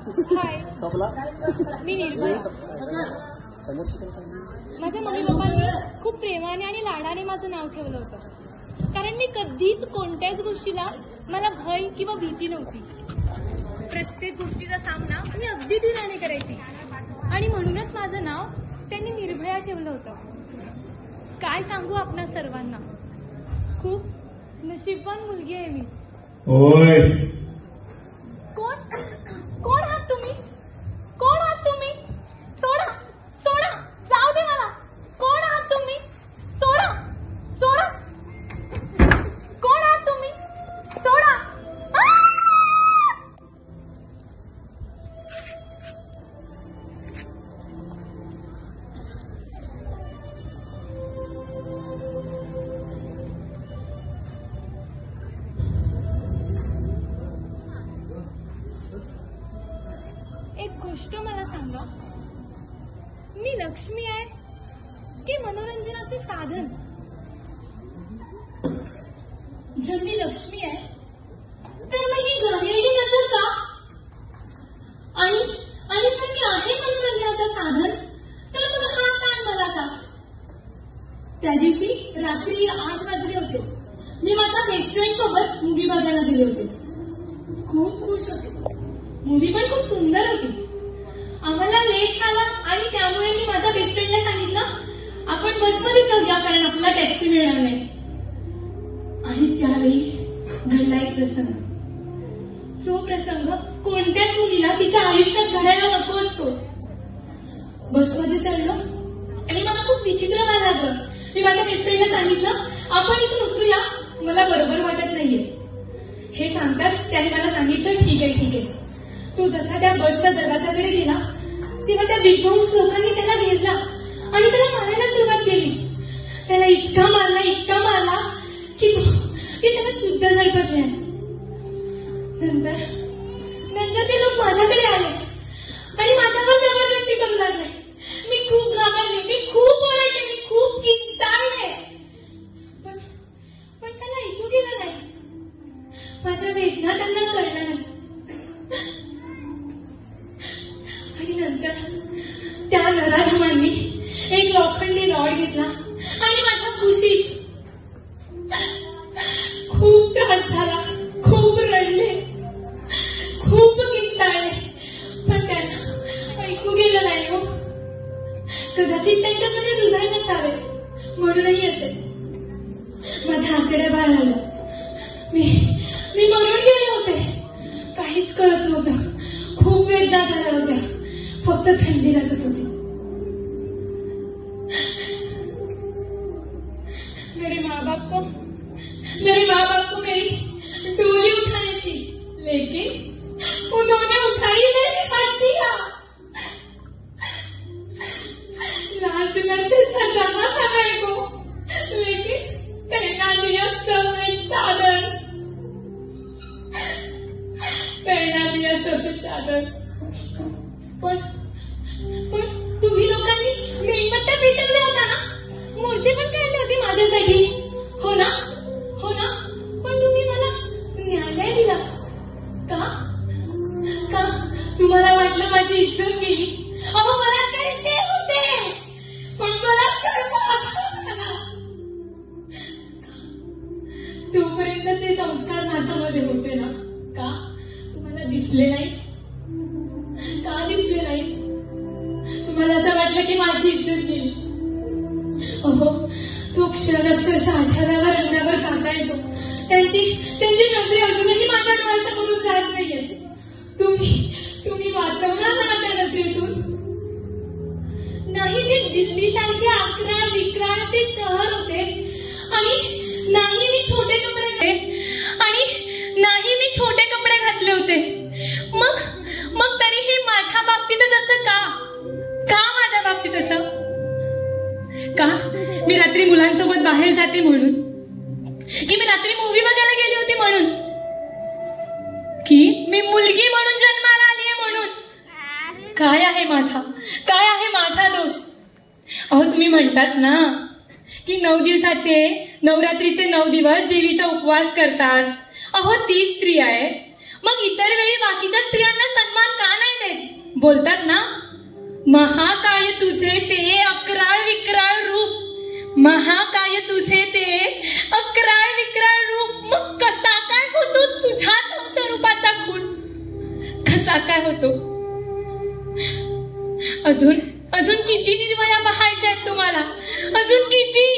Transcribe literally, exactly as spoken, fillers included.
हाय, मी निर्भया. माझ्या मम्मी पप्पांनी खूप प्रेमाने आणि लाडाने माझं नाव ठेवलं होतं, कारण मी कधीच कोणत्याच गोष्टीला मला भय किंवा भीती नव्हती. प्रत्येक गोष्टीचा सामना मी अगदी धीराने करायची आणि म्हणूनच माझं नाव त्यांनी निर्भया ठेवलं होतं. काय सांगू आपणा सर्वांना, खूप नशीबवान मुलगी आहे मी. ओय, कोण कोण आहात तुम्ही? कोण आहात तुम्ही? सोडा सोडा, जाऊ दे मला. कोण आहात तुम्ही? सोडा सोडा. कोण आहात तुम्ही? सोडा. एक गोष्ट मला सांगा, मी लक्ष्मी आहे की मनोरंजनाचे साधन? जर मी लक्ष्मी आहे तर मग ही घाणेरडी नजर का? आणि आणि जर मी आहे मनोरंजनाचं साधन तर मग हा ताण मला का? त्या दिवशी रात्री आठ वाजले होते. मी माझ्या बेस्ट फ्रेंड सोबत मूवी बघायला गेले होते. खूप खुश होते. मूवी पण खूप सुंदर होती. आम्हाला लेट झाला आणि त्यामुळे मी माझ्या बेस्ट फ्रेंडला सांगितलं आपण बसमध्ये जाऊया, कारण आपल्याला टॅक्सी मिळणार नाही. आणि त्यावेळी घडला एक प्रसंग. तो प्रसंग कोणत्याच मुलीला तिच्या आयुष्यात घडायला नको असतो. बसमध्ये चढलो आणि मला खूप विचित्र व्हायला लागलं. मी माझ्या बेस्ट फ्रेंडला सांगितलं आपण इथून उतरूया, मला बरोबर वाटत नाहीये. हे सांगताच त्याने मला सांगितलं ठीक आहे ठीक आहे. तो जसा त्या बसच्या दरवाजाकडे गेला तेव्हा त्या विध्वंस लोकांनी त्याला घेतला आणि त्याला मारायला सुरुवात केली. त्याला इतका मारला इतका मारला की की त्याला शुद्ध झडपले. नंतर नंतर ते लोक माझ्याकडे आले आणि माझ्यावर जबरदस्ती करू लागले. मी खूप घाबरले, मी खूप ओरडले, मी खूप किंचाळले, पण पण त्याला ऐकू गेलं नाही. माझ्या वेदना त्यांना कळल्या नाही. आणि नंतर त्या नराधमांनी एक लोखंडी रॉड घेतला आणि माझ्या कुशीत खूप त्रास झाला, खूप रडले, खूप किंचाळले, पण त्यांना ऐकू गेलं नाही. हो, कदाचित त्यांच्यामध्ये हृदय नसावे म्हणूनही असेल. माझ्या आकडे बाहेर आलं. मी मी मरून गेले होते. काहीच कळत नव्हतं. खूप वेदना झाल्या होत्या. फक्त थंडी लागत होती. मेरे माँ बाप को मेरे माँ बाप को मेरी डोली उठानी थी, लेकिन उन्होंने उठाई नहीं, हाथ दिया. लाजना से सजाना था मेरे को, लेकिन पहना दिया सफेद चादर. पहना दिया सफेद चादर. पण पण तुम्ही लोकांनी मेणबत्त्या पेटवल्या होता ना, मोर्चे पण काढले होते माझ्यासाठी, हो ना हो ना. पण तुम्ही मला न्याय दिला का? का तुम्हाला वाटलं माझी इज्जत गेली? अहो मला काय ते होते, पण मला काय मला तोपर्यंत ते संस्कार माझ्यामध्ये होते ना. का तुम्हाला दिसले नाही? का दिसले नाही? तुम्हाला असं वाटलं की माझी इज्जत गेली? अहो तो क्षण अक्षरशः आठवल्यावर रंगावर काटा येतो. त्यांची त्यांची नजरे अजूनही माझ्या डोळ्यासमोरून जात नाहीये. तुम्ही तुम्ही वाचवणार ना त्या नजरेतून? नाही, ते दिल्ली सारखे अकरा विक्राळ ते शहर होते आणि नाही मी छोटे कपडे घातले आणि नाही मी छोटे कपडे घातले होते. मग मग तरीही माझ्या बाबतीत असं का? का माझ्या बाबतीत असं का? मी रात्री मुलांसोबत बाहेर जाते म्हणून? की मी रात्री मूवी बघायला गेली होती म्हणून? की मी मुलगी म्हणून जन्माला आली आहे म्हणून? काय आहे माझा काय आहे माझा दोष? अहो तुम्ही म्हणतात ना की नऊ दिवसाचे नवरात्रीचे नऊ दिवस देवीचा उपवास करतात. अहो ती स्त्री आहे, मग इतर वेळी बाकीच्या स्त्रियांना सन्मान का नाही बोलतात ना, महाकाय तुझे ते अकराळ विक्राळ रूप, महाकाय तुझे ते अकराळ विक्राळ रूप. मग कसा काय होतो तुझ्याच अंशरूपाचा खून? कसा काय होतो? अजून अजून किती निर्भया पाहायच्या आहेत तुम्हाला? अजून किती?